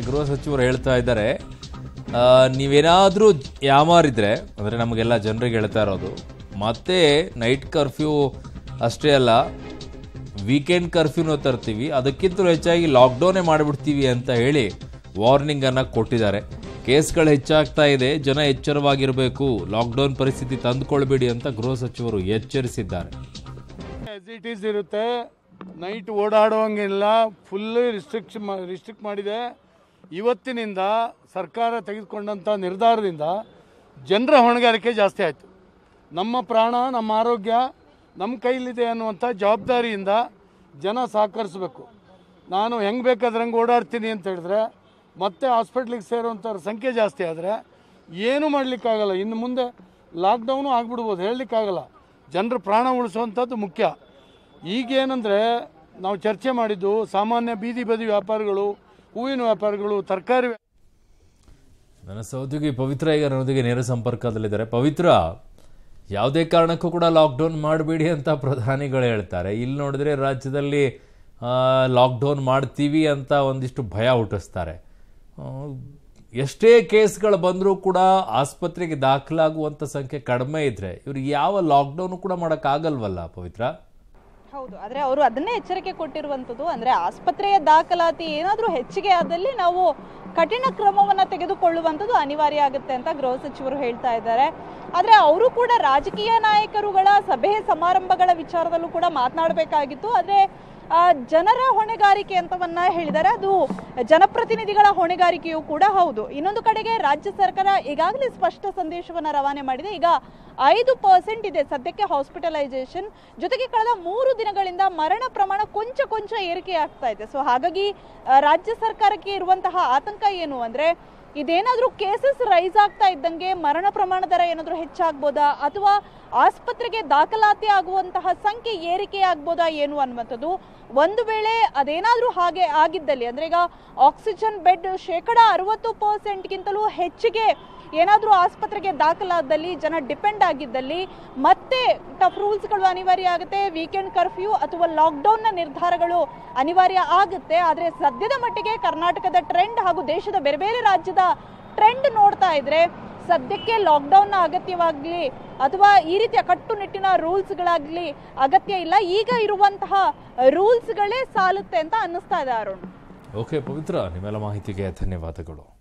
ಗೃಹ ಸಚಿವರು ಹೇಳ್ತಾ ಇದ್ದಾರೆ, ನೀವೇನಾದರೂ ಯಾಮಾರಿದ್ರೆ ಅಂದರೆ ನಮಗೆಲ್ಲ ಜನರಿಗೆ ಹೇಳ್ತಾ ಇರೋದು, ಮತ್ತೆ ನೈಟ್ ಕರ್ಫ್ಯೂ ಅಷ್ಟೇ ಅಲ್ಲ ವೀಕೆಂಡ್ ಕರ್ಫ್ಯೂನೂ ತರ್ತೀವಿ, ಅದಕ್ಕಿಂತಲೂ ಹೆಚ್ಚಾಗಿ ಲಾಕ್ಡೌನೇ ಮಾಡಿಬಿಡ್ತೀವಿ ಅಂತ ಹೇಳಿ ವಾರ್ನಿಂಗನ್ನು ಕೊಟ್ಟಿದ್ದಾರೆ. ಕೇಸ್ಗಳು ಹೆಚ್ಚಾಗ್ತಾ ಇದೆ, ಜನ ಎಚ್ಚರವಾಗಿರಬೇಕು, ಲಾಕ್ಡೌನ್ ಪರಿಸ್ಥಿತಿ ತಂದುಕೊಳ್ಬೇಡಿ ಅಂತ ಗೃಹ ಸಚಿವರು ಎಚ್ಚರಿಸಿದ್ದಾರೆ. ಆಸ್ ಇಟ್ ಈಸ್ ಇರುತ್ತೆ, ನೈಟ್ ಓಡಾಡುವಂಗಿಲ್ಲ, ಫುಲ್ ರಿಸ್ಟ್ರಿಕ್ಟ್ ಮಾಡಿದೆ. ಇವತ್ತಿನಿಂದ ಸರ್ಕಾರ ತೆಗೆದುಕೊಂಡಂಥ ನಿರ್ಧಾರದಿಂದ ಜನರ ಹೊಣೆಗಾರಿಕೆ ಜಾಸ್ತಿ ಆಯಿತು. ನಮ್ಮ ಪ್ರಾಣ ನಮ್ಮ ಆರೋಗ್ಯ ನಮ್ಮ ಕೈಲಿದೆ ಅನ್ನುವಂಥ ಜವಾಬ್ದಾರಿಯಿಂದ ಜನ ಸಹಕರಿಸಬೇಕು. ನಾನು ಹೆಂಗೆ ಬೇಕಾದ್ರೆ ಹಂಗೆ ಓಡಾಡ್ತೀನಿ ಅಂತ ಹೇಳಿದ್ರೆ ಮತ್ತೆ ಹಾಸ್ಪಿಟ್ಲಿಗೆ ಸೇರುವಂಥವ್ರ ಸಂಖ್ಯೆ ಜಾಸ್ತಿ ಆದರೆ ಏನೂ ಮಾಡಲಿಕ್ಕಾಗಲ್ಲ. ಇನ್ನು ಮುಂದೆ ಲಾಕ್ಡೌನು ಆಗಿಬಿಡ್ಬೋದು, ಹೇಳಲಿಕ್ಕಾಗಲ್ಲ. ಜನರ ಪ್ರಾಣ ಉಳಿಸುವಂಥದ್ದು ಮುಖ್ಯ. ಈಗೇನೆಂದರೆ ನಾವು ಚರ್ಚೆ ಮಾಡಿದ್ದು ಸಾಮಾನ್ಯ ಬೀದಿ ಬದಿ ವ್ಯಾಪಾರಿಗಳು, ಹೂವಿನ ವ್ಯಾಪಾರಿಗಳು, ತರಕಾರಿ. ನನ್ನ ಸಹೋದ್ಯೋಗಿ ಪವಿತ್ರ ಈಗ ನನ್ನೊಂದಿಗೆ ನೇರ ಸಂಪರ್ಕದಲ್ಲಿದ್ದಾರೆ. ಪವಿತ್ರ, ಯಾವುದೇ ಕಾರಣಕ್ಕೂ ಕೂಡ ಲಾಕ್ಡೌನ್ ಮಾಡಬೇಡಿ ಅಂತ ಪ್ರಧಾನಿಗಳು ಹೇಳ್ತಾರೆ. ಇಲ್ಲಿ ನೋಡಿದ್ರೆ ರಾಜ್ಯದಲ್ಲಿ ಲಾಕ್ಡೌನ್ ಮಾಡ್ತೀವಿ ಅಂತ ಒಂದಿಷ್ಟು ಭಯ ಹುಟ್ಟಿಸ್ತಾರೆ. ಎಷ್ಟೇ ಕೇಸ್ಗಳು ಬಂದರೂ ಕೂಡ ಆಸ್ಪತ್ರೆಗೆ ದಾಖಲಾಗುವಂಥ ಸಂಖ್ಯೆ ಕಡಿಮೆ ಇದ್ರೆ ಇವ್ರಿಗೆ ಯಾವ ಲಾಕ್ಡೌನ್ ಕೂಡ ಮಾಡೋಕ್ಕಾಗಲ್ವಲ್ಲ ಪವಿತ್ರ? ಹೌದು, ಆದರೆ ಅವರು ಅದನ್ನೇ ಎಚ್ಚರಿಕೆ ಕೊಟ್ಟಿರುವಂಥದ್ದು. ಅಂದರೆ ಆಸ್ಪತ್ರೆಯ ದಾಖಲಾತಿ ಏನಾದರೂ ಹೆಚ್ಚಿಗೆ ಆದಲ್ಲಿ ನಾವು ಕಠಿಣ ಕ್ರಮವನ್ನು ತೆಗೆದುಕೊಳ್ಳುವಂಥದ್ದು ಅನಿವಾರ್ಯ ಆಗುತ್ತೆ ಅಂತ ಗೃಹ ಸಚಿವರು ಹೇಳ್ತಾ ಇದ್ದಾರೆ. ಆದರೆ ಅವರು ಕೂಡ ರಾಜಕೀಯ ನಾಯಕರುಗಳ ಸಭೆ ಸಮಾರಂಭಗಳ ವಿಚಾರದಲ್ಲೂ ಕೂಡ ಮಾತನಾಡಬೇಕಾಗಿತ್ತು. ಆದರೆ ಜನರ ಹೊಣೆಗಾರಿಕೆ ಅಂತವನ್ನ ಹೇಳಿದ್ದಾರೆ, ಅದು ಜನಪ್ರತಿನಿಧಿಗಳ ಹೊಣೆಗಾರಿಕೆಯೂ ಕೂಡ ಹೌದು. ಇನ್ನೊಂದು ಕಡೆಗೆ ರಾಜ್ಯ ಸರ್ಕಾರ ಈಗಾಗಲೇ ಸ್ಪಷ್ಟ ಸಂದೇಶವನ್ನು ರವಾನೆ ಮಾಡಿದೆ. ಈಗ 5% ಇದೆ ಸದ್ಯಕ್ಕೆ ಹಾಸ್ಪಿಟಲೈಸೇಷನ್, ಜೊತೆಗೆ ಕಳೆದ 3 ದಿನಗಳಿಂದ ಮರಣ ಪ್ರಮಾಣ ಕೊಂಚ ಏರಿಕೆ ಆಗ್ತಾ ಇದೆ. ಸೊ ಹಾಗಾಗಿ ರಾಜ್ಯ ಸರ್ಕಾರಕ್ಕೆ ಇರುವಂತಹ ಆತಂಕ ಏನು ಅಂದರೆ, ಇದೇನಾದರೂ ಕೇಸಸ್ ರೈಸ್ ಆಗ್ತಾ ಇದ್ದಂಗೆ ಮರಣ ಪ್ರಮಾಣ ದರ ಏನಾದರೂ ಹೆಚ್ಚಾಗ್ಬೋದಾ, ಅಥವಾ ಆಸ್ಪತ್ರೆಗೆ ದಾಖಲಾತಿ ಆಗುವಂತಹ ಸಂಖ್ಯೆ ಏರಿಕೆ ಆಗ್ಬೋದಾ ಏನು ಅನ್ನುವಂಥದ್ದು. ಒಂದು ವೇಳೆ ಅದೇನಾದರೂ ಹಾಗೆ ಆಗಿದ್ದಲ್ಲಿ, ಅಂದರೆ ಈಗ ಆಕ್ಸಿಜನ್ ಬೆಡ್ 60% ಹೆಚ್ಚಿಗೆ ಏನಾದರೂ ಆಸ್ಪತ್ರೆಗೆ ದಾಖಲಾದಲ್ಲಿ, ಜನ ಡಿಪೆಂಡ್ ಆಗಿದ್ದಲ್ಲಿ ಮತ್ತೆ ಟಫ್ ರೂಲ್ಸ್ಗಳು ಅನಿವಾರ್ಯ ಆಗುತ್ತೆ. ವೀಕೆಂಡ್ ಕರ್ಫ್ಯೂ ಅಥವಾ ಲಾಕ್ಡೌನ್ನ ನಿರ್ಧಾರಗಳು ಅನಿವಾರ್ಯ ಆಗುತ್ತೆ. ಆದರೆ ಸದ್ಯದ ಮಟ್ಟಿಗೆ ಕರ್ನಾಟಕದ ಟ್ರೆಂಡ್ ಹಾಗೂ ದೇಶದ ಬೇರೆ ಬೇರೆ ರಾಜ್ಯದ ಟ್ರೆಂಡ್ ನೋಡ್ತಾ ಇದ್ರೆ ಸದ್ಯಕ್ಕೆ ಲಾಕ್ಡೌನ್ನ ಅಗತ್ಯವಾಗಲಿ ಅಥವಾ ಈ ರೀತಿಯ ಕಟ್ಟುನಿಟ್ಟಿನ ರೂಲ್ಸ್ಗಳಾಗಲಿ ಅಗತ್ಯ ಇಲ್ಲ. ಈಗ ಇರುವಂತಹ ರೂಲ್ಸ್ಗಳೇ ಸಾಲುತ್ತೆ ಅಂತ ಅನ್ನಿಸ್ತಾ ಇದೆ ಅರುಣ್. ಓಕೆ ಪವಿತ್ರ, ನಿಮ್ಮೆಲ್ಲ ಮಾಹಿತಿಗೆ ಧನ್ಯವಾದಗಳು.